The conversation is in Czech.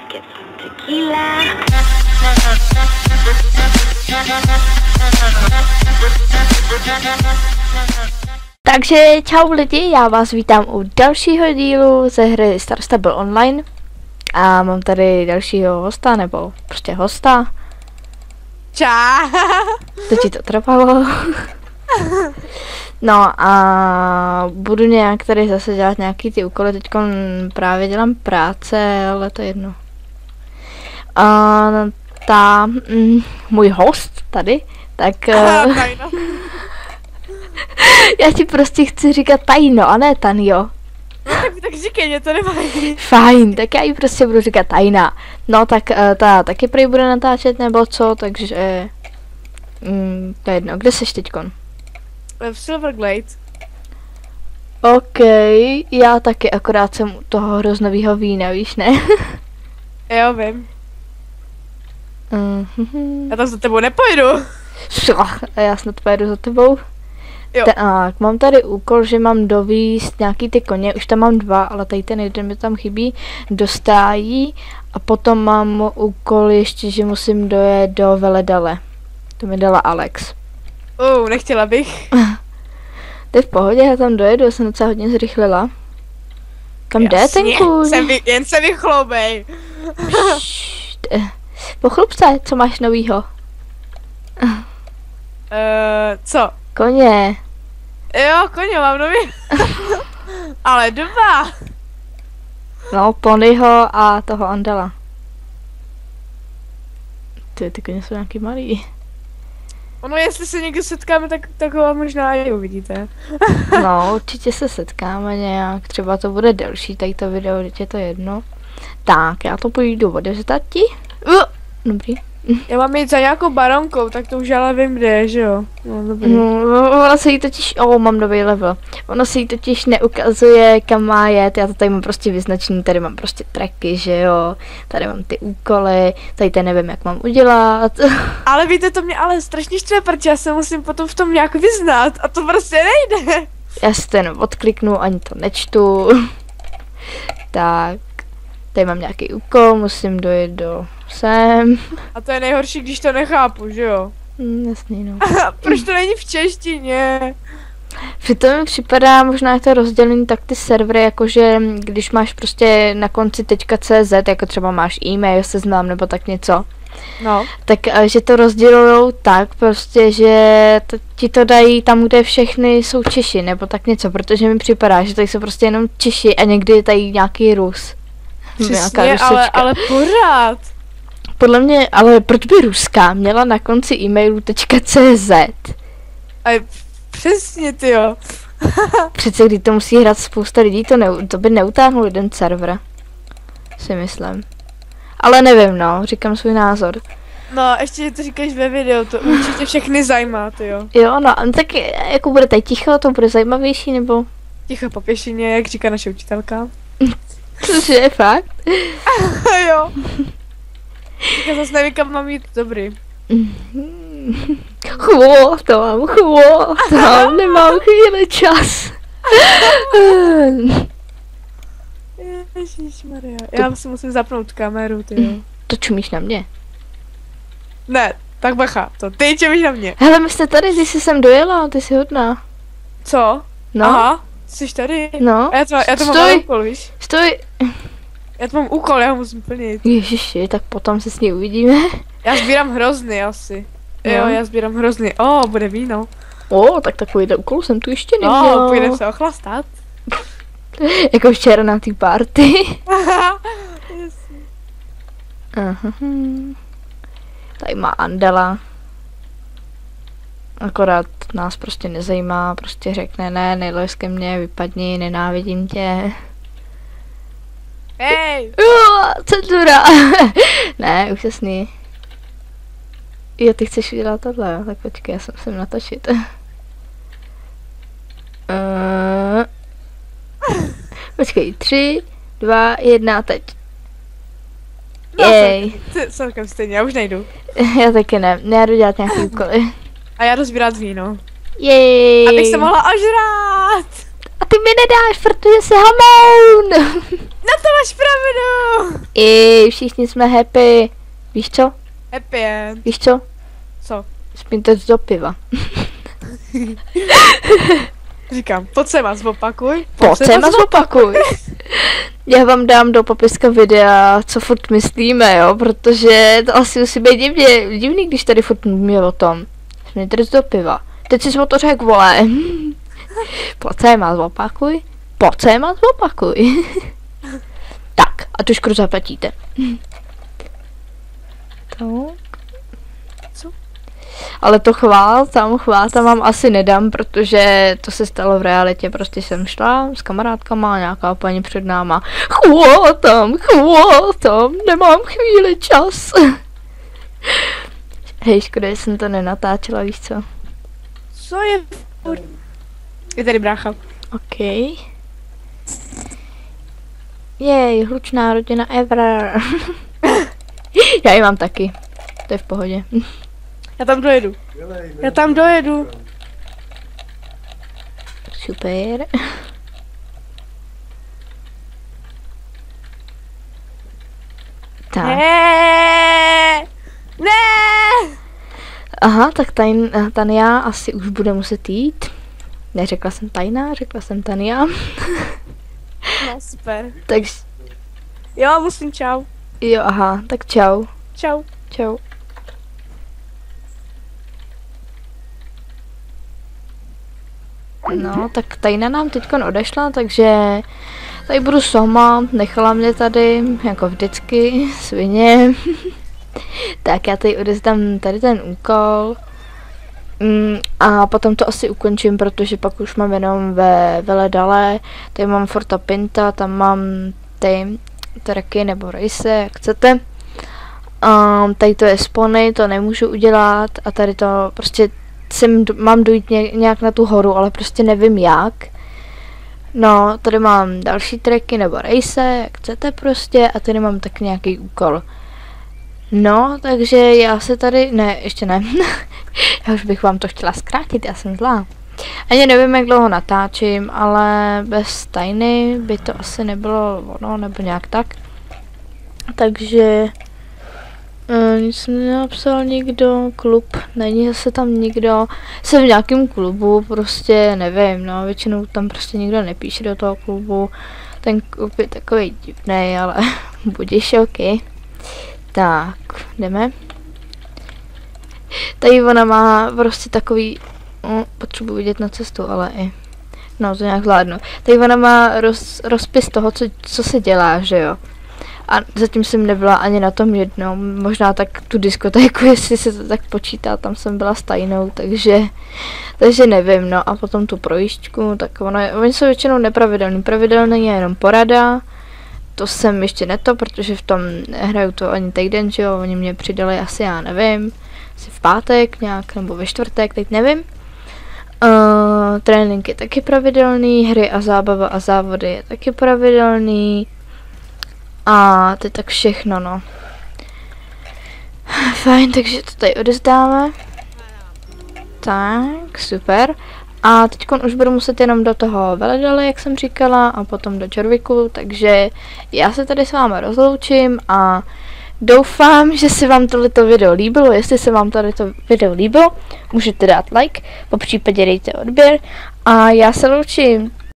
get some tequila. Takže čau lidi, já vás vítám u dalšího dílu ze hry Star Stable Online. A mám tady dalšího hosta, nebo prostě hosta. Čau. To ti to trvalo. No a budu nějak tady zase dělat nějaký ty úkoly, teď právě dělám práce, ale to je jedno. A můj host tady, tak já ti prostě chci říkat Tajno a ne Tanjo. No tak říkej, mě to nevadí. Fajn, tak já ji prostě budu říkat Tajna. No tak ta taky prý bude natáčet nebo co, takže to je jedno. Kde seš teďkon? V Silverglade. OK, já taky, akorát jsem u toho hroznovýho vína, víš, ne? Jo, vím. Já tam za tebou nepojdu. A já snad pojedu za tebou. Jo. Tak, mám tady úkol, že mám dovízt nějaký ty koně, už tam mám 2, ale tady ten jeden mi tam chybí, do stájí a potom mám úkol ještě, že musím dojet do Veledale. To mi dala Alex. Nechtěla bych. To je v pohodě, já tam dojedu, já jsem docela hodně zrychlila. Kam jde ten kůň? Jen se vychloubej. Pochlup se, co máš novýho? Co? Koně. Jo, koně mám nový. Ale 2. No, Ponyho a toho Andela. Ty koně jsou nějaký malý. Ono, jestli se někdy setkáme, tak ho možná i uvidíte. No, určitě se setkáme nějak, třeba to bude delší, tady to video, teď je to jedno. Tak, já to půjdu odevzdat ti. Dobrý. Já mám jít za nějakou baronkou, tak to už ale vím, kde je, že jo? No, dobrý. Ono se jí totiž, mám nový level. Ono se jí totiž neukazuje, kam má jet, já to tady mám prostě vyznačený, tady mám prostě tracky, že jo? Tady mám ty úkoly, tady nevím, jak mám udělat. Ale víte, to mě ale strašně štve, protože já se musím potom v tom nějak vyznat a to prostě nejde. Já si to jenom odkliknu, ani to nečtu. Tak, tady mám nějaký úkol, musím dojet do sem. A to je nejhorší, když to nechápu, že jo? Jasný, no. Proč to není v češtině? Přitom mi připadá možná to rozdělení tak ty servery, jakože když máš prostě na konci .cz, jako třeba máš e-mail, seznam nebo tak něco. No. Tak, že to rozdělujou tak prostě, že ti to dají tam, kde všechny jsou Češi, nebo tak něco, protože mi připadá, že tady jsou prostě jenom Češi a někdy je tady nějaký Rus. Přesně, ale pořád. Podle mě, ale proč by ruská měla na konci e-mailu .cz? A přesně, tyjo. Přece když to musí hrát spousta lidí, to by neutáhnul jeden server. Si myslím. Ale nevím, no, říkám svůj názor. No, ještě, že to říkáš ve videu, to určitě všechny zajímá, tyjo. Jo, no, tak jako bude tady ticho, to bude zajímavější, nebo? Ticho po pěšině, jak říká naše učitelka. Cože je fakt? Jo. Já zase nevím, kam mám jít, dobrý. Nemám chvíli čas. Ježišmarja, já si musím zapnout kameru, tyjo. To čumíš na mě. Ne, tak bacha, to ty čumíš na mě. Hele, my jste tady, ty jsi sem dojela, ty jsi hodná. Co? No. Aha, jsi tady? No. A já to mám úkol, víš? Stoj. Já to mám úkol, já ho musím plnit. Ježiši, tak potom se s ní uvidíme. Já sbírám hrozny asi. No. Jo, já sbírám hrozny. Bude víno. Tak takovýhle úkol jsem tu ještě neměla. Půjdeme se ochlastat. Jako včera na té party. Tady má Andela. Akorát nás prostě nezajímá, prostě řekne ne, nejlez ke mně, vypadni, nenávidím tě. Hej! Cenzura! Ne, úžasný. Jo, ty chceš udělat tohle, jo? Tak počkej, já jsem sem natočit. Počkej, 3, 2, 1, teď. Jej. Celkem stejně, já už nejdu. Já taky ne, já jdu dělat nějaký úkoly. A já jdu sbírat víno. Jej. Abych se mohla ožrát. A ty mi nedáš, protože jsi hamoun. Na to máš pravdu. I všichni jsme happy. Víš co? Happy end. Víš co? Co? Spíte do piva. Říkám, pojď se vás opakuj. Pojď se vás opakuj. Já vám dám do popiska videa, co furt myslíme, jo, protože to asi musí být divný, když tady furt mluvíme o tom. Smějte do piva. Teď jsi o to řekl, vole. Pojď se vás opakuj. Pojď se vás opakuj. Tak, a tu škodu zaplatíte. Tak. Co? Ale to chvál tam vám asi nedám, protože to se stalo v realitě. Prostě jsem šla s kamarádkama a nějaká paní před náma. Chvátám, nemám chvíli čas. Hej, škoda, že jsem to nenatáčela, víš co? Co je? Je tady brácha. OK. Jej, hlučná rodina ever. Já ji mám taky. To je v pohodě. Já tam dojedu. Super. Tak. Ne! Aha, tak Tania asi už bude muset jít. Neřekla jsem Tajna, řekla jsem Tania. No, super. Takže, Jo, musím, čau. jo, aha, tak čau. Čau. Čau. No, tak Tajna nám teďkon odešla, takže tady budu sama, nechala mě tady, jako vždycky, svině. Tak já tady odezdám tady ten úkol. A potom to asi ukončím, protože pak už mám jenom ve Veledale. Tady mám Forta Pinta, tam mám ty traky nebo race, jak chcete. Tady to je spony, to nemůžu udělat a tady to prostě mám dojít nějak na tu horu, ale prostě nevím jak. No, tady mám další tracky nebo race, jak chcete prostě a tady mám tak nějaký úkol. No, takže já se tady, ne, ještě ne, já už bych vám to chtěla zkrátit, já jsem zlá. Ani nevím, jak dlouho natáčím, ale bez Tajny by to asi nebylo ono, nebo nějak tak. Takže nic mi nenapsal nikdo, klub, není zase tam nikdo, jsem v nějakém klubu, prostě nevím, no, většinou tam prostě nikdo nepíše do toho klubu, ten klub je takový divný, ale budiš ok. Tak, jdeme. Tady ona má prostě takový, potřebuji vidět na cestu, ale i, no to nějak zvládnu. Tady ona má rozpis toho, co se dělá, že jo. A zatím jsem nebyla ani na tom jednom, možná tak tu diskotéku, jestli se to tak počítá, tam jsem byla s Tajnou, takže nevím, no a potom tu projížďku, tak oni jsou většinou nepravidelný, pravidelný je jenom porada, to jsem ještě neto, protože v tom nehraju to ani týden, že jo, oni mě přidali asi, já nevím, asi v pátek nějak, nebo ve čtvrtek, teď nevím. Trénink je taky pravidelný, hry a zábava a závody je taky pravidelný. A to je tak všechno, no. Fajn, takže to tady odezdáme. Tak, super. A teď už budu muset jenom do toho Veledale, jak jsem říkala, a potom do Červiku, takže já se tady s vámi rozloučím a doufám, že se vám tohleto video líbilo. Jestli se vám tohleto video líbilo, můžete dát like, popřípadě dejte odběr a já se loučím.